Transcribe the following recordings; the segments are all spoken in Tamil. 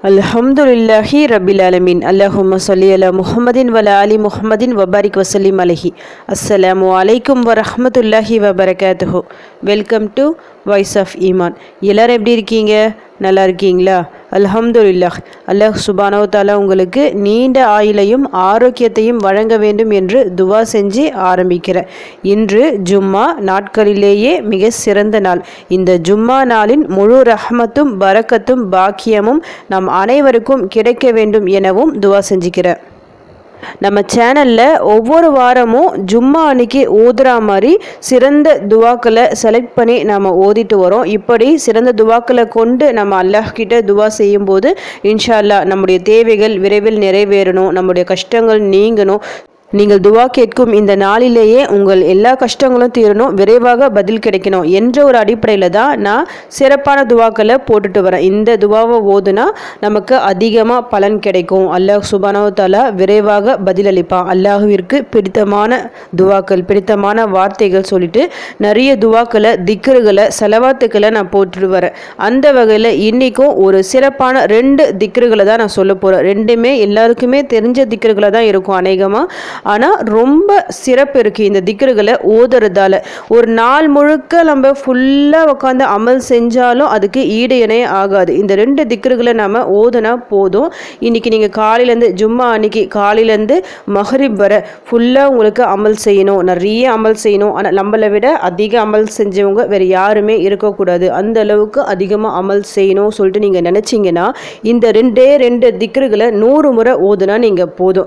அல்ஹம்துலில்லாஹி ரபில் ஆலமீன். அல்லாஹும்ம ஸல்லி அலா முஹம்மதின் வ அலா ஆலி முஹம்மதின் வபாரிக் வசல்லிம் அலைஹி. அஸ்ஸலாமு அலைக்கும் வரஹ்மத்துல்லாஹி வபரகாத்துஹு. வெல்கம் டு வாய்ஸ் ஆஃப் ஈமான். எல்லாரும் எப்படி இருக்கீங்க? நல்லா இருக்கீங்களா? அல்ஹம்துலில்லாஹ். அல்லாஹ் சுப்ஹானஹு வ தஆலா உங்களுக்கு நீண்ட ஆயுளையும் ஆரோக்கியத்தையும் வழங்க வேண்டும் என்று துவா செஞ்சு ஆரம்பிக்கிறேன். இன்று ஜும்மா நாட்களிலேயே மிக சிறந்த நாள். இந்த ஜும்மா நாளின் முழு ரஹ்மத்தும் பரக்கத்தும் பாக்கியமும் நம் அனைவருக்கும் கிடைக்க வேண்டும் எனவும் துவா செஞ்சுக்கிறேன். நம்ம சேனலில் ஒவ்வொரு வாரமும் ஜும்மா அன்னைக்கு ஓதுற மாதிரி சிறந்த துவாக்களை செலக்ட் பண்ணி நம்ம ஓதிட்டு வரோம். இப்படி சிறந்த துவாக்களை கொண்டு நம்ம அல்லாஹ் கிட்ட துவா செய்யும்போது இன்ஷா அல்லாஹ் நம்முடைய தேவைகள் விரைவில் நிறைவேறணும், நம்முடைய கஷ்டங்கள் நீங்கணும். நீங்கள் துவா கேட்கும் இந்த நாளிலேயே உங்கள் எல்லா கஷ்டங்களும் தீரணும், விரைவாக பதில் கிடைக்கணும் என்ற ஒரு அடிப்படையில் தான் நான் சிறப்பான துவாக்களை போட்டுட்டு வரேன். இந்த துவாவை ஓதுனா நமக்கு அதிகமாக பலன் கிடைக்கும், அல்லாஹ் சுப்ஹானஹு வ தஆலா விரைவாக பதிலளிப்பான். அல்லாஹ்விற்கு பிடித்தமான துவாக்கள், பிடித்தமான வார்த்தைகள் சொல்லிட்டு நிறைய துவாக்களை, திக்ருகளை, சலவாத்துக்களை நான் போட்டுட்டு வரேன். அந்த வகையில் இன்றைக்கும் ஒரு சிறப்பான 2 திக்ருகளை தான் நான் சொல்ல போகிறேன். ரெண்டுமே எல்லாருக்குமே தெரிஞ்ச திக்ருகளை தான் இருக்கும் அநேகமாக. ஆனால் ரொம்ப சிறப்பு இருக்குது இந்த திக்ருகளை ஓதுறதால. ஒரு நாள் முழுக்க நம்ம ஃபுல்லாக உட்காந்து அமல் செஞ்சாலும் அதுக்கு ஈடு இணையே ஆகாது. இந்த 2 திக்ருகளை நம்ம ஓதுனா போதும். இன்றைக்கி நீங்கள் காலையிலேருந்து ஜும்மா அன்னைக்கு காலையிலேருந்து மஹ்ரிப் வர ஃபுல்லாக உங்களுக்கு அமல் செய்யணும், நிறைய அமல் செய்யணும். ஆனால் நம்மளை விட அதிக அமல் செஞ்சவங்க வேறு யாருமே இருக்கக்கூடாது, அந்த அளவுக்கு அதிகமாக அமல் செய்யணும் சொல்லிட்டு நீங்கள் நினச்சிங்கன்னா இந்த 2 திக்ருகளை 100 முறை ஓதுனா நீங்கள் போதும்.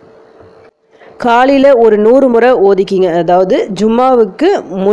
காலையில் ஒரு 100 முறை ஓதிக்கிங்க. அதாவது ஜும்மாவுக்கு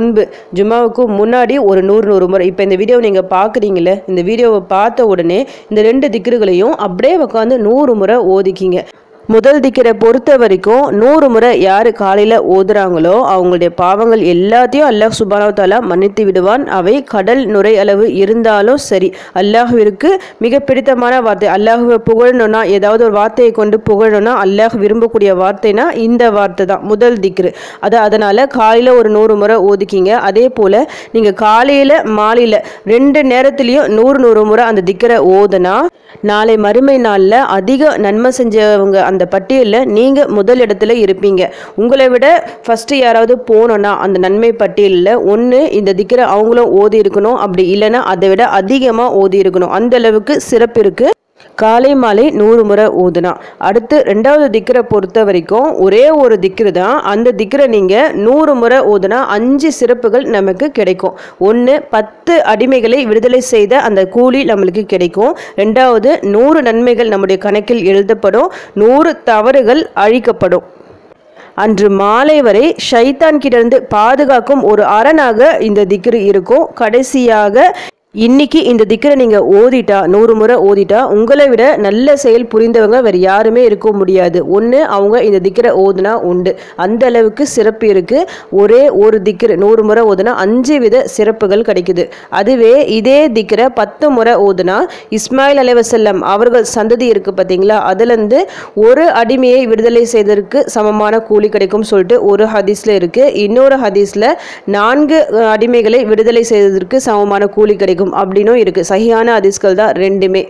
முன்னாடி ஒரு 100 முறை. இப்போ இந்த வீடியோவை நீங்கள் பார்க்குறீங்களே, இந்த வீடியோவை பார்த்த உடனே இந்த 2 திக்ருகளையும் அப்படியே உட்காந்து 100 முறை ஓதிக்கிங்க. முதல் திக்கரை பொறுத்த வரைக்கும் 100 முறை யார் காலையில் ஓதுறாங்களோ அவங்களுடைய பாவங்கள் எல்லாத்தையும் அல்லாஹ் சுப்ஹானஹு வ தஆலா மன்னித்து விடுவான். அவை கடல் நுரை அளவு இருந்தாலும் சரி. அல்லாஹ்விற்கு மிக பிடித்தமான வார்த்தை. அல்லாஹ்வை புகழணும்னா, ஏதாவது ஒரு வார்த்தையை கொண்டு புகழணும்னா, அல்லாஹ் விரும்பக்கூடிய வார்த்தைனா இந்த வார்த்தை தான் முதல் திக்ரு. அதனால் காலையில் ஒரு 100 முறை ஓதிக்கிங்க. அதே போல் நீங்கள் காலையில் மாலையில் 2 நேரத்துலேயும் 100 முறை அந்த திக்கரை ஓதுனா நாளை மறுமை நாளில் அதிக நன்மை செஞ்சவங்க அந்த பட்டியலில் நீங்கள் முதல் இடத்துல இருப்பீங்க. உங்களை விட ஃபஸ்ட்டு யாராவது போனோன்னா அந்த நன்மை பட்டியலில் ஒன்று இந்த திக்ரை அவங்களும் ஓதி இருக்கணும், அப்படி இல்லைன்னா அதை விட அதிகமாக ஓதி இருக்கணும். அந்த அளவுக்கு சிறப்பு இருக்குது காலை மாலை 100 முறை ஓதுனா. அடுத்து 2வது திக்ரை பொறுத்த வரைக்கும் ஒரே ஒரு திக்ரு தான். அந்த திக்ரை நீங்கள் 100 முறை ஓதுனா 5 சிறப்புகள் நமக்கு கிடைக்கும். 1, 10 அடிமைகளை விடுதலை செய்த அந்த கூலி நம்மளுக்கு கிடைக்கும். 2வது 100 நன்மைகள் நம்முடைய கணக்கில் எழுதப்படும், 100 தவறுகள் அழிக்கப்படும். அன்று மாலை வரை ஷைத்தான் கிட்டேருந்து பாதுகாக்கும் ஒரு அரணாக இந்த திக்ரு இருக்கும். கடைசியாக இன்னைக்கு இந்த திக்ரை நீங்கள் ஓதிட்டா 100 முறை ஓதிட்டா உங்களை விட நல்ல செயல் புரிந்தவங்க வேறு யாருமே இருக்க முடியாது. ஒன்று அவங்க இந்த திக்ரை ஓதுனா உண்டு, அந்த அளவுக்கு சிறப்பு இருக்குது. ஒரே ஒரு திக்ரு 100 முறை ஓதுனா 5 வித சிறப்புகள் கிடைக்குது. அதுவே இதே திக்ரை 10 முறை ஓதுனா இஸ்மாயில் அலைஹிஸ்ஸலாம் அவர்கள் சந்ததி இருக்குது பார்த்தீங்களா, அதுலேருந்து ஒரு அடிமையை விடுதலை செய்ததற்கு சமமான கூலி கிடைக்கும் சொல்லிட்டு ஒரு ஹதீஸில் இருக்குது. இன்னொரு ஹதீஸில் 4 அடிமைகளை விடுதலை செய்ததற்கு சமமான கூலி கிடைக்கும் அப்படின்னும் இருக்குது. சஹீஹான ஹதீஸ்கள் தான் ரெண்டுமே.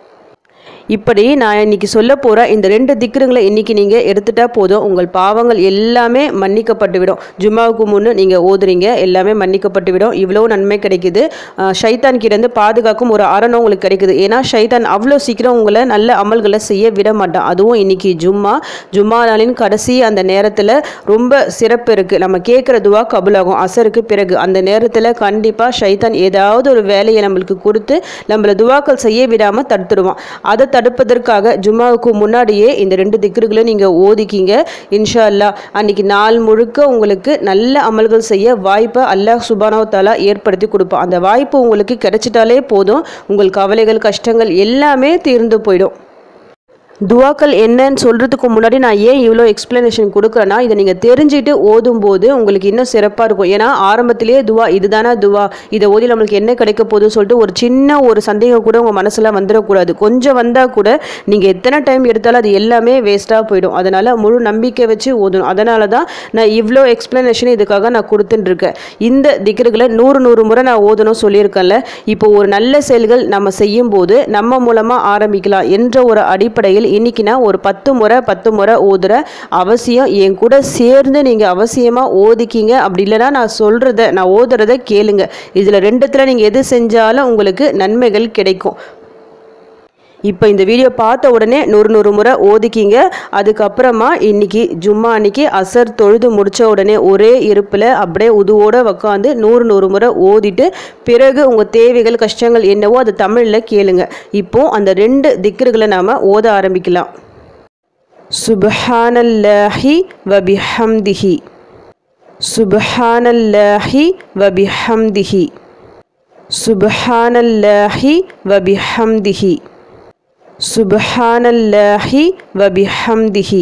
இப்படி நான் இன்னைக்கு சொல்ல போகிற இந்த 2 திக்ருங்களை இன்றைக்கி நீங்கள் எடுத்துட்டா போதும், உங்கள் பாவங்கள் எல்லாமே மன்னிக்கப்பட்டுவிடும். ஜும்மாவுக்கு முன்னு நீங்கள் ஓதுறீங்க, எல்லாமே மன்னிக்கப்பட்டுவிடும். இவ்வளோ நன்மை கிடைக்குது. ஷைத்தான் கிட்டேருந்து பாதுகாக்கும் ஒரு அரணம் உங்களுக்கு கிடைக்குது. ஏன்னா ஷைத்தான் அவ்வளோ சீக்கிரம் உங்களை நல்ல அமல்களை செய்ய விட மாட்டான். அதுவும் இன்றைக்கி ஜும்மா நாளின் கடைசி அந்த நேரத்தில் ரொம்ப சிறப்பு இருக்குது. நம்ம கேட்குற துவா கபூலாகும் அசருக்கு பிறகு. அந்த நேரத்தில் கண்டிப்பாக ஷைத்தான் ஏதாவது ஒரு வேலையை நம்மளுக்கு கொடுத்து நம்மளை துவாக்கள் செய்ய விடாமல் தடுத்துடுவான். அதை தடுப்பதற்காக ஜும்மாவுக்கு முன்னாடியே இந்த 2 திக்ருகளை நீங்கள் ஓதிக்கிங்க. இன்ஷா அல்லாஹ் அன்றைக்கி நாள் முழுக்க உங்களுக்கு நல்ல அமல்கள் செய்ய வாய்ப்பை அல்லாஹ் சுப்ஹானஹு வ தஆலா ஏற்படுத்தி கொடுப்பான். அந்த வாய்ப்பு உங்களுக்கு கிடைச்சிட்டாலே போதும், உங்கள் கவலைகள் கஷ்டங்கள் எல்லாமே தீர்ந்து போயிடும். துவாக்கள் என்னன்னு சொல்கிறதுக்கு முன்னாடி நான் ஏன் இவ்வளோ எக்ஸ்ப்ளனேஷன் கொடுக்குறேன்னா இதை நீங்கள் தெரிஞ்சுட்டு ஓதும்போது உங்களுக்கு இன்னும் சிறப்பாக இருக்கும். ஏன்னா ஆரம்பத்திலேயே துவா இதுதானா துவா, இதை ஓதி நம்மளுக்கு என்ன கிடைக்க போகுதுன்னு சொல்லிட்டு ஒரு சின்ன ஒரு சந்தேகம் கூட உங்கள் மனசில் வந்துடக்கூடாது. கொஞ்சம் வந்தால் கூட நீங்கள் எத்தனை டைம் எடுத்தாலும் அது எல்லாமே வேஸ்ட்டாக போயிடும். அதனால் முழு நம்பிக்கை வச்சு ஓதணும். அதனால தான் நான் இவ்வளோ எக்ஸ்ப்ளனேஷன் இதுக்காக நான் கொடுத்துட்டுருக்கேன். இந்த திக்ருகளை 100 முறை நான் ஓதணும் சொல்லியிருக்கேன்ல. இப்போ ஒரு நல்ல செயல்கள் நம்ம செய்யும்போது நம்ம மூலமாக ஆரம்பிக்கலாம் என்ற ஒரு அடிப்படையில் இன்னைக்கு நான் ஒரு 10 முறை ஓதுற அவசியம் என் கூட சேர்ந்து நீங்கள் அவசியமாக ஓதிக்கிங்க. அப்படி இல்லைனா நான் ஓதுறத கேளுங்க. இதில் ரெண்டுத்தில் நீங்கள் எது செஞ்சாலும் உங்களுக்கு நன்மைகள் கிடைக்கும். இப்போ இந்த வீடியோ பார்த்த உடனே 100 முறை ஓதிக்கிங்க. அதுக்கப்புறமா இன்னைக்கு ஜும்மா அன்னைக்கு அசர் தொழுது முடித்த உடனே ஒரே இருப்பில் அப்படியே உதுவோடு உட்காந்து 100 முறை ஓதிட்டு பிறகு உங்கள் தேவைகள் கஷ்டங்கள் என்னவோ அது தமிழில் கேளுங்க. இப்போ அந்த 2 திக்ருகளை நாம் ஓத ஆரம்பிக்கலாம். சுப்ஹானல்லாஹி வபிஹம்திஹி, சுப்ஹானல்லாஹி வபிஹம்திஹி, சுப்ஹானல்லாஹி வபிஹம்திஹி, சுப்ஹானல்லாஹி வபிஹம்திஹி,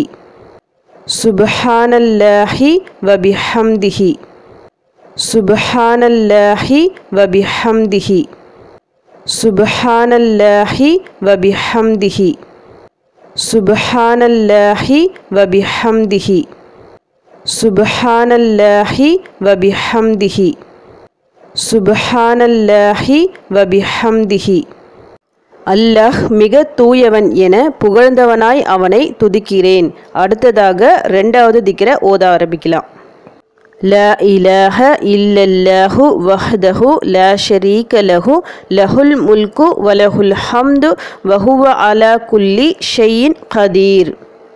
சுப்ஹானல்லாஹி வபிஹம்திஹி, சுப்ஹானல்லாஹி வபிஹம்திஹி, சுப்ஹானல்லாஹி வபிஹம்திஹி, சுப்ஹானல்லாஹி வபிஹம்திஹி, சுப்ஹானல்லாஹி வபிஹம்திஹி, சுப்ஹானல்லாஹி வபிஹம்திஹி. அல்லாஹ் மிக தூயவன் என புகழ்ந்தவனாய் அவனை துதிக்கிறேன். அடுத்ததாக 2வது திக்ரை ஓத ஆரம்பிக்கலாம். லா இலாஹ இல்லல்லாஹு வஹ்தஹு லா ஷரீக லஹு லஹுல் முல்கு வலஹுல் ஹம்து வஹுவ அலா குல்லி ஷைஇன் கதீர்.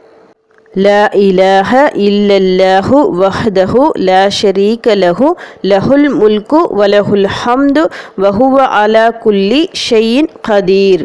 லா இலாஹ இல்லல்லாஹு வஹ்தஹு லா ஷரீக லஹு லஹுல் முல்கு வலஹுல் ஹம்து வஹுவ அலா குல்லி ஷைஇன் கதீர்.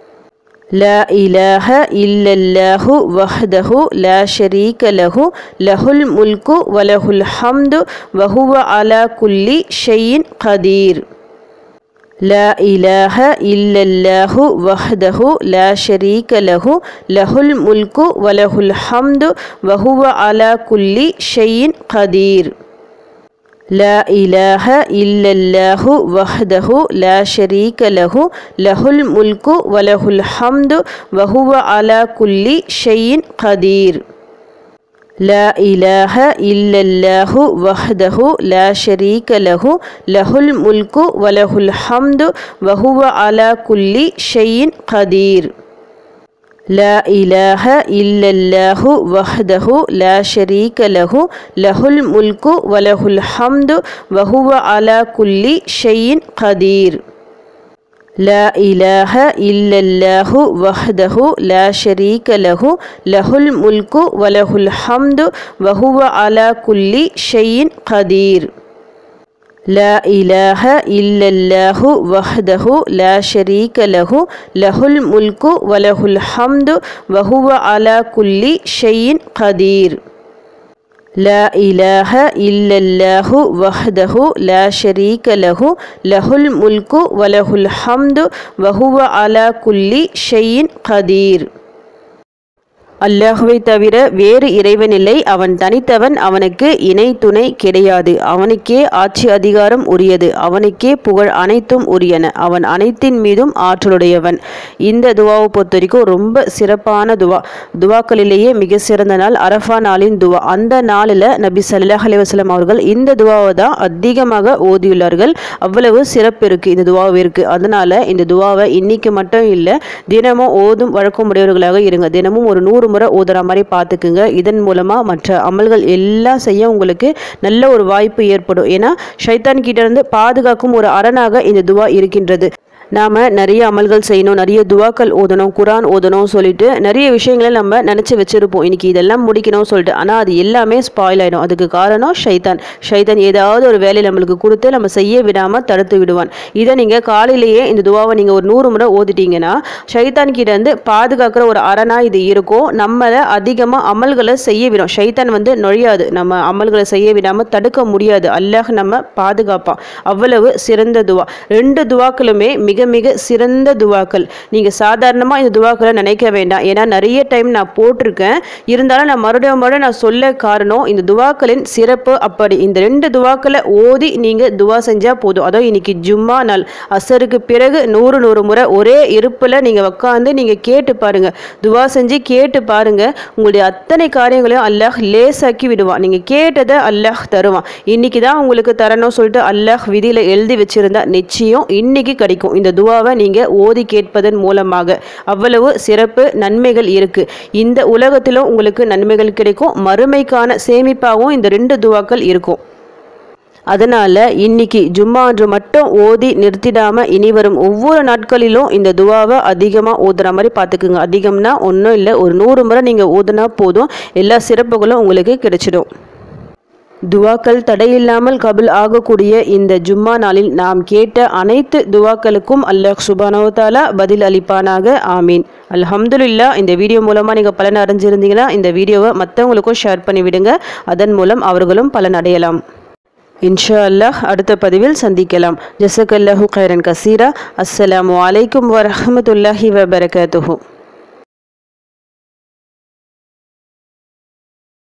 லா இலாஹ இல்லல்லாஹு வஹ்தஹு லா ஷரீக லஹு லஹுல் முல்கு வலஹுல் ஹம்து வஹுவ அலா குல்லி ஷைஇன் கதீர். லா இலாஹ இல்லல்லாஹு வஹ்தஹு லா ஷரீக லஹு லஹுல் முல்கு வலஹுல் ஹம்து வஹுவ அலா குல்லி ஷைஇன் கதீர். லா இலாஹ இல்லல்லாஹு வஹ்தஹு லா ஷரீக லஹு லஹுல் முல்கு வலஹுல் ஹம்து வஹுவ அலா குல்லி ஷைஇன் கதீர். லா இலாஹ இல்லல்லாஹு வஹ்தஹு லா ஷரீக லஹு லஹுல் முல்கு வலஹுல் ஹம்து வஹுவ அலா குல்லி ஷைஇன் கதீர். லா இலாஹ இல்லல்லாஹு வஹ்தஹு லா ஷரீக லஹு லஹுல் முல்கு வலஹுல் ஹம்து வஹுவ அலா குல்லி ஷைஇன் கதீர். லா இலாஹ இல்லல்லாஹு வஹ்தஹு லா ஷரீக லஹு லஹுல் முல்கு வலஹுல் ஹம்து வஹுவ அலா குல்லி ஷைஇன் கதீர். லா இலாஹ இல்லல்லாஹு வஹ்தஹு லா ஷரீக லஹு லஹுல் முல்கு வலஹுல் ஹம்து வஹுவ அலா குல்லி ஷைஇன் கதீர். லா இலாஹ இல்லல்லாஹு வஹ்தஹு லா ஷரீக லஹு லஹுல் முல்கு வலஹுல் ஹம்து வஹுவ அலா குல்லி ஷைஇன் கதீர். அல்லாஹ்வை தவிர வேறு இறைவன் இல்லை. அவன் தனித்தவன். அவனுக்கு இணை துணை கிடையாது. அவனுக்கே ஆட்சி அதிகாரம் உரியது. அவனுக்கே புகழ் அனைத்தும் உரியன. அவன் அனைத்தின் மீதும் ஆற்றலுடையவன். இந்த துவாவை பொறுத்த வரைக்கும் ரொம்ப சிறப்பான துவாக்களிலேயே மிக சிறந்த நாள் அரஃபா நாளின் துவா. அந்த நாளில் நபி ஸல்லல்லாஹு அலைஹி வஸல்லம் அவர்கள் இந்த துவாவை தான் அதிகமாக ஓதியுள்ளார்கள். அவ்வளவு சிறப்பு இருக்குது இந்த துவாவிற்கு. அதனால் இந்த துவாவை இன்னைக்கு மட்டும் இல்லை, தினமும் ஓதும் வழக்கமுடையவர்களாக இருங்க. தினமும் ஒரு 100 முறை ஓதுற மாதிரி பார்த்துக்குங்க. இதன் மூலமாக மற்ற அமல்கள் எல்லாம் செய்ய உங்களுக்கு நல்ல ஒரு வாய்ப்பு ஏற்படும். ஏன்னா ஷைத்தான் கிட்ட இருந்து பாதுகாக்கும் ஒரு அரணாக இந்த துவா இருக்கின்றது. நாம் நிறைய அமல்கள் செய்யணும், நிறைய துவாக்கள் ஓதணும், குரான் ஓதணும் சொல்லிட்டு நிறைய விஷயங்களை நம்ம நினச்சி வச்சுருப்போம். இன்றைக்கி இதெல்லாம் முடிக்கணும்னு சொல்லிட்டு. ஆனால் அது எல்லாமே ஸ்பாயில் ஆகிடும். அதுக்கு காரணம் ஷைத்தான் ஏதாவது ஒரு வேலையை நம்மளுக்கு கொடுத்து நம்ம செய்ய விடாமல் தடுத்து விடுவான். இதை நீங்கள் காலையிலேயே இந்த துவாவை நீங்கள் ஒரு 100 முறை ஓதிட்டீங்கன்னா ஷைத்தான் கிட்ட இருந்து பாதுகாக்கிற ஒரு அரணாக இது இருக்கும். நம்மளை அதிகமாக அமல்களை செய்ய விடும். ஷைத்தான் நுழையாது. நம்ம அமல்களை செய்ய விடாமல் தடுக்க முடியாது. அல்லாஹ் நம்ம பாதுகாப்பான். அவ்வளவு சிறந்த துவா. 2 துவாக்களுமே மிக மிக மிக சிறந்த துவாக்கள். நீங்கள் சாதாரணமாக இந்த துவாக்களை நினைக்க வேண்டாம். ஏன்னா நிறைய டைம் நான் போட்டிருக்கேன். இருந்தாலும் நான் மறுபடியும் நான் சொல்ல காரணம் இந்த துவாக்களின் சிறப்பு அப்படி. இந்த 2 துவாக்களை ஓதி நீங்கள் துவா செஞ்சால் போதும். அதுவும் இன்னைக்கு ஜும்மா நாள் அசருக்கு பிறகு 100 முறை ஒரே இருப்பில் நீங்கள் உட்காந்து நீங்கள் கேட்டு பாருங்கள். துவா செஞ்சு கேட்டு பாருங்கள். உங்களுடைய அத்தனை காரியங்களையும் அல்லாஹ் லேசாக்கி விடுவான். நீங்கள் கேட்டதை அல்லாஹ் தருவான். இன்னைக்கு தான் உங்களுக்கு தரணும் சொல்லிட்டு அல்லாஹ் விதியில் எழுதி வச்சிருந்தா நிச்சயம் இன்னைக்கு கிடைக்கும். இந்த துவாவை நீங்கள் ஓதி கேட்பதன் மூலமாக அவ்வளவு சிறப்பு நன்மைகள் இருக்கு. இந்த உலகத்திலும் உங்களுக்கு நன்மைகள் கிடைக்கும். மறுமைக்கான சேமிப்பாகவும் இந்த 2 துவாக்கள் இருக்கும். அதனால் இன்னைக்கு ஜும்மா அன்று மட்டும் ஓதி நிறுத்திடாம இனி வரும் ஒவ்வொரு நாட்களிலும் இந்த துவாவை அதிகமாக ஓதுற மாதிரி பார்த்துக்குங்க. அதிகம்னா ஒன்றும் இல்லை, ஒரு 100 முறை நீங்கள் ஓதுனா போதும். எல்லா சிறப்புகளும் உங்களுக்கு கிடைச்சிடும். துவாக்கள் தடையில்லாமல் கபுல் ஆகக்கூடிய இந்த ஜும்மா நாளில் நாம் கேட்ட அனைத்து துவாக்களுக்கும் அல்லாஹ் சுப்ஹானஹு வ தஆலா பதில் அளிப்பானாக. ஆமீன். அல்ஹம்துலில்லாஹ். இந்த வீடியோ மூலமாக நீங்கள் பலன் அடைஞ்சிருந்தீங்கன்னா இந்த வீடியோவை மற்றவங்களுக்கும் ஷேர் பண்ணிவிடுங்க. அதன் மூலம் அவர்களும் பலன் அடையலாம். இன்ஷா அல்லாஹ் அடுத்த பதிவில் சந்திக்கலாம். ஜஸக்கல்லாஹு கைரன் கசீரா. அஸ்ஸலாமு அலைக்கும் வரஹ்மத்துல்லாஹி வபரகாத்துஹு.